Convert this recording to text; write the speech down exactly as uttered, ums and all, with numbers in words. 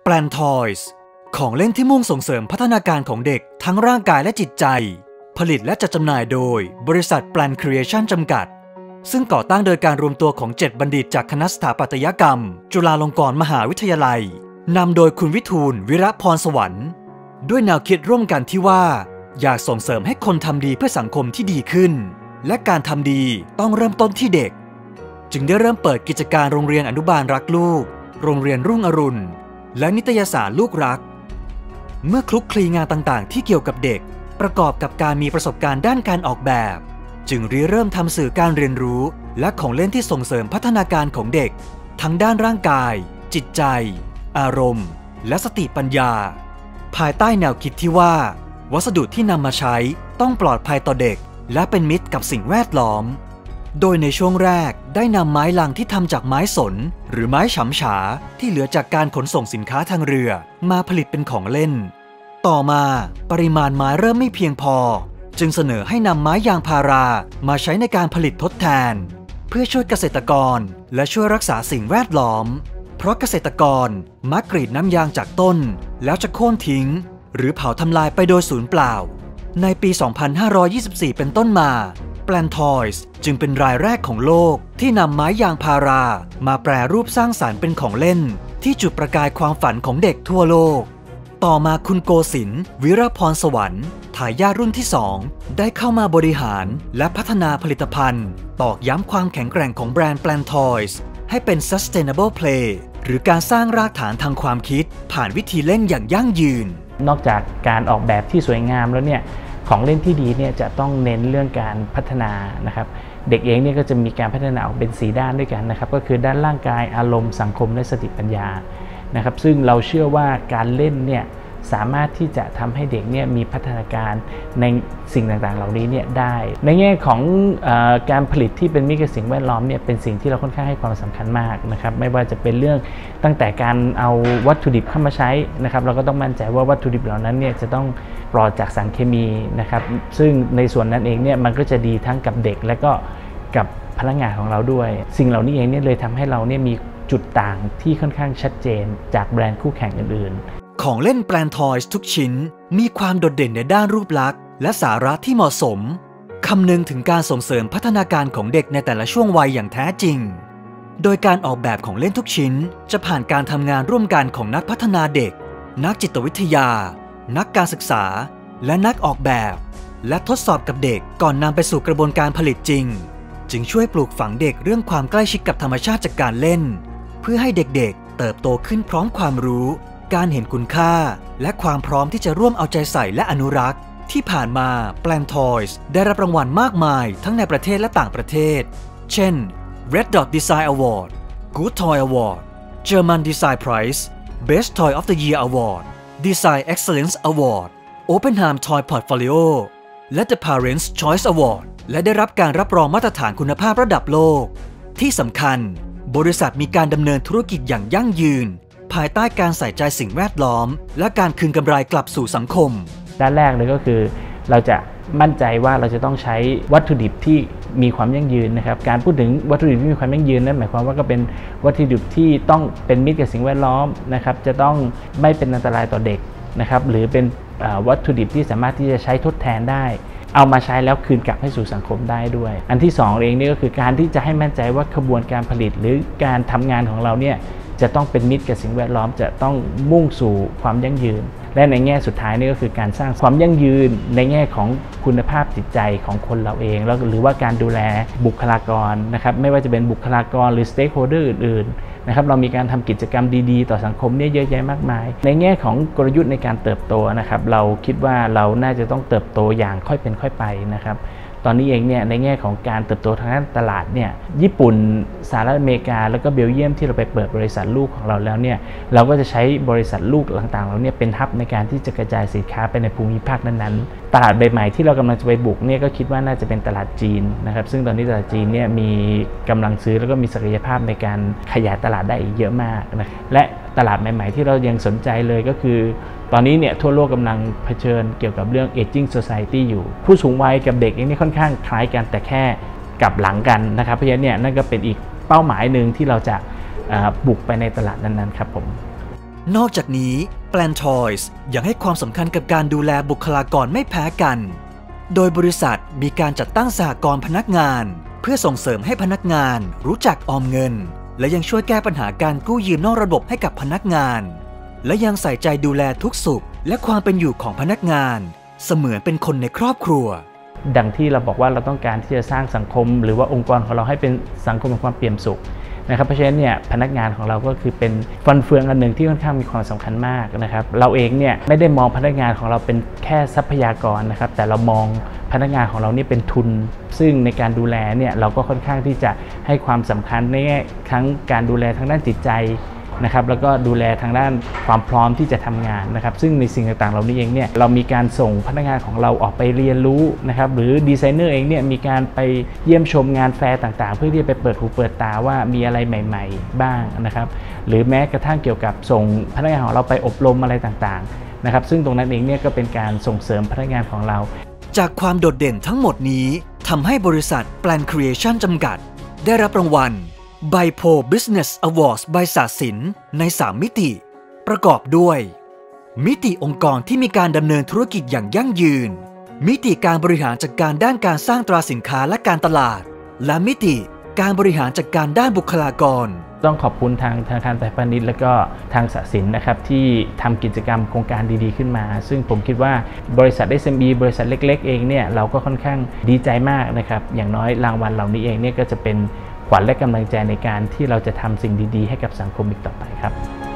Plan Toys ของเล่นที่มุ่งส่งเสริมพัฒนาการของเด็กทั้งร่างกายและจิตใจผลิตและจัดจำหน่ายโดยบริษัท Plan Creation จำกัดซึ่งก่อตั้งโดยการรวมตัวของเจ็ดบัณฑิตจากคณะสถาปัตยกรรมจุฬาลงกรณ์มหาวิทยาลัยนำโดยคุณวิทูลวิระพรสวรรค์ด้วยแนวคิดร่วมกันที่ว่าอยากส่งเสริมให้คนทำดีเพื่อสังคมที่ดีขึ้นและการทำดีต้องเริ่มต้นที่เด็กจึงได้เริ่มเปิดกิจการโรงเรียนอนุบาลรักลูกโรงเรียนรุ่งอรุณและนิตยสารลูกรักเมื่อคลุกคลีงานต่างๆที่เกี่ยวกับเด็กประกอบกับการมีประสบการณ์ด้านการออกแบบจึงริเริ่มทำสื่อการเรียนรู้และของเล่นที่ส่งเสริมพัฒนาการของเด็กทั้งด้านร่างกายจิตใจอารมณ์และสติปัญญาภายใต้แนวคิดที่ว่าวัสดุที่นำมาใช้ต้องปลอดภัยต่อเด็กและเป็นมิตรกับสิ่งแวดล้อมโดยในช่วงแรกได้นำไม้ลังที่ทำจากไม้สนหรือไม้ฉำฉาที่เหลือจากการขนส่งสินค้าทางเรือมาผลิตเป็นของเล่นต่อมาปริมาณไม้เริ่มไม่เพียงพอจึงเสนอให้นำไม้ยางพารามาใช้ในการผลิตทดแทนเพื่อช่วยเกษตรกรและช่วยรักษาสิ่งแวดล้อมเพราะเกษตรกรมักกรีดน้ำยางจากต้นแล้วจะโค่นทิ้งหรือเผาทำลายไปโดยสูญเปล่าในปี สองพันห้าร้อยยี่สิบสี่ เป็นต้นมา Plan Toys จึงเป็นรายแรกของโลกที่นำไม้ยางพารามาแปรรูปสร้างสรรค์เป็นของเล่นที่จุดประกายความฝันของเด็กทั่วโลกต่อมาคุณโกศินทร์วิระพรสวรรค์ทายาทรุ่นที่สองได้เข้ามาบริหารและพัฒนาผลิตภัณฑ์ตอกย้ำความแข็งแกร่งของแบรนด์ Plan Toys ให้เป็น Sustainable Play หรือการสร้างรากฐานทางความคิดผ่านวิธีเล่นอย่างยั่งยืนนอกจากการออกแบบที่สวยงามแล้วเนี่ยของเล่นที่ดีเนี่ยจะต้องเน้นเรื่องการพัฒนานะครับเด็กเองเนี่ยก็จะมีการพัฒนาออกเป็นสีด้านด้วยกันนะครับก็คือด้านร่างกายอารมณ์สังคมและสติปัญญานะครับซึ่งเราเชื่อว่าการเล่นเนี่ยสามารถที่จะทำให้เด็กเนี่ยมีพัฒนาการในสิ่งต่างๆเหล่านี้เนี่ยได้ในแง่ของเอ่อการผลิตที่เป็นมิตรกับสิ่งแวดล้อมเนี่ยเป็นสิ่งที่เราค่อนข้างให้ความสำคัญมากนะครับไม่ว่าจะเป็นเรื่องตั้งแต่การเอาวัตถุดิบเข้ามาใช้นะครับเราก็ต้องมั่นใจว่าวัตถุดิบเหล่านั้นเนี่ยจะต้องปลอดจากสารเคมีนะครับซึ่งในส่วนนั้นเองเนี่ยมันก็จะดีทั้งกับเด็กและก็กับพนักงานของเราด้วยสิ่งเหล่านี้เองเนี่ยเลยทำให้เราเนี่ยมีจุดต่างที่ค่อนข้างชัดเจนจากแบรนด์คู่แข่งอื่นๆของเล่น Plan Toys ทุกชิ้นมีความโดดเด่นในด้านรูปลักษณ์และสาระที่เหมาะสมคำนึงถึงการส่งเสริมพัฒนาการของเด็กในแต่ละช่วงวัยอย่างแท้จริงโดยการออกแบบของเล่นทุกชิ้นจะผ่านการทำงานร่วมกันของนักพัฒนาเด็กนักจิตวิทยานักการศึกษาและนักออกแบบและทดสอบกับเด็กก่อนนำไปสู่กระบวนการผลิตจริงจึงช่วยปลูกฝังเด็กเรื่องความใกล้ชิดกับธรรมชาติจากการเล่นเพื่อให้เด็กๆเติบโตขึ้นพร้อมความรู้การเห็นคุณค่าและความพร้อมที่จะร่วมเอาใจใส่และอนุรักษ์ที่ผ่านมา Plan Toys ได้รับรางวัลมากมายทั้งในประเทศและต่างประเทศเช่น Red Dot Design Award Good Toy Award German Design Prize Best Toy of the Year Award Design Excellence Award Oppenheim Toy Portfolio และ The Parents' Choice Award และได้รับการรับรองมาตรฐานคุณภาพระดับโลกที่สำคัญบริษัทมีการดำเนินธุรกิจอย่างยั่งยืนภายใต้การใส่ใจสิ่งแวดล้อมและการคืนกำไรกลับสู่สังคมด้านแรกเลยก็คือเราจะมั่นใจว่าเราจะต้องใช้วัตถุดิบที่มีความยั่งยืนนะครับการพูดถึงวัตถุดิบที่มีความยั่งยืนนั่นหมายความว่าก็เป็นวัตถุดิบที่ต้องเป็นมิตรกับสิ่งแวดล้อมนะครับจะต้องไม่เป็นอันตรายต่อเด็กนะครับหรือเป็นวัตถุดิบที่สามารถที่จะใช้ทดแทนได้เอามาใช้แล้วคืนกลับให้สู่สังคมได้ด้วยอันที่สองเองนี่ก็คือการที่จะให้มั่นใจว่าขบวนการผลิตหรือการทำงานของเราเนี่ยจะต้องเป็นมิตรกับสิ่งแวดล้อมจะต้องมุ่งสู่ความยั่งยืนและในแง่สุดท้ายนี่ก็คือการสร้างความยั่งยืนในแง่ของคุณภาพจิตใจของคนเราเองแล้วหรือว่าการดูแลบุคลากรนะครับไม่ว่าจะเป็นบุคลากรหรือ stakeholder อื่นๆนะครับเรามีการทำกิจกรรมดีๆต่อสังคมเนี่ยเยอะแยะมากมายในแง่ของกลยุทธ์ในการเติบโตนะครับเราคิดว่าเราน่าจะต้องเติบโตอย่างค่อยเป็นค่อยไปนะครับตอนนี้เองเนี่ยในแง่ของการเติบโตทางด้านตลาดเนี่ยญี่ปุ่นสหรัฐอเมริกาแล้วก็เบลเยียมที่เราไปเปิดบริษัทลูกของเราแล้วเนี่ยเราก็จะใช้บริษัทลูกต่างๆเราเนี่ยเป็นฮับในการที่จะกระจายสินค้าไปในภูมิภาคนั้นๆตลาดใบใหม่ที่เรากำลังจะไปบุกเนี่ยก็คิดว่าน่าจะเป็นตลาดจีนนะครับซึ่งตอนนี้ตลาดจีนเนี่ยมีกำลังซื้อแล้วก็มีศักยภาพในการขยายตลาดได้อีกเยอะมากนะและตลาดใหม่ๆที่เรายังสนใจเลยก็คือตอนนี้เนี่ยทั่วโลกกำลังเผชิญเกี่ยวกับเรื่อง aging society อยู่ผู้สูงวัยกับเด็กเองนี่ค่อนข้างคล้ายกันแต่แค่กลับหลังกันนะครับเพราะฉะนั้นเนี่ยนั่นก็เป็นอีกเป้าหมายหนึ่งที่เราจะบุกไปในตลาดนั้นๆครับผมนอกจากนี้ Plantoys ยังให้ความสำคัญกับการดูแลบุคลากรไม่แพ้กันโดยบริษัทมีการจัดตั้งสหกรณ์พนักงานเพื่อส่งเสริมให้พนักงานรู้จักออมเงินและยังช่วยแก้ปัญหาการกู้ยืมนอกระบบให้กับพนักงานและยังใส่ใจดูแลทุกสุขและความเป็นอยู่ของพนักงานเสมือนเป็นคนในครอบครัวดังที่เราบอกว่าเราต้องการที่จะสร้างสังคมหรือว่าองค์กรของเราให้เป็นสังคมแห่งความเปี่ยมสุขนะครับเพราะฉะนั้นเนี่ยพนักงานของเราก็คือเป็นฟันเฟืองอันหนึ่งที่ค่อนข้างมีความสำคัญมากนะครับเราเองเนี่ยไม่ได้มองพนักงานของเราเป็นแค่ทรัพยากรนะครับแต่เรามองพนักงานของเรานี่เป็นทุนซึ่งในการดูแลเนี่ยเราก็ค่อนข้างที่จะให้ความสำคัญในแง่ทั้งการดูแลทางด้านจิตใจนะครับแล้วก็ดูแลทางด้านความพร้อมที่จะทำงานนะครับซึ่งในสิ่งต่างๆเหล่านี้เองเนี่ยเรามีการส่งพนักงานของเราออกไปเรียนรู้นะครับหรือดีไซเนอร์เองเนี่ยมีการไปเยี่ยมชมงานแฟร์ต่างๆเพื่อที่จะไปเปิดหูเปิดตาว่ามีอะไรใหม่ๆบ้างนะครับหรือแม้กระทั่งเกี่ยวกับส่งพนักงานของเราไปอบรมอะไรต่างๆนะครับซึ่งตรงนั้นเองเนี่ยก็เป็นการส่งเสริมพนักงานของเราจากความโดดเด่นทั้งหมดนี้ทำให้บริษัท Plan Creation จำกัดได้รับรางวัลไบโพล Business Awards ใบสาสินในสามมิติประกอบด้วยมิติองค์กรที่มีการดำเนินธุรกิจอย่างยั่งยืนมิติการบริหารจัดการด้านการสร้างตราสินค้าและการตลาดและมิติการบริหารจัดการด้านบุคลากรต้องขอบคุณทางธนาคารไทยพาณิชย์และก็ทางสสินนะครับที่ทำกิจกรรมโครงการดีๆขึ้นมาซึ่งผมคิดว่าบริษัท เอส เอ็ม อี บริษัทเล็กๆเองเนี่ยเราก็ค่อนข้างดีใจมากนะครับอย่างน้อยรางวัลเหล่านี้เองเนี่ยก็จะเป็นขวัญและกำลังใจในการที่เราจะทำสิ่งดีๆให้กับสังคมอีกต่อไปครับ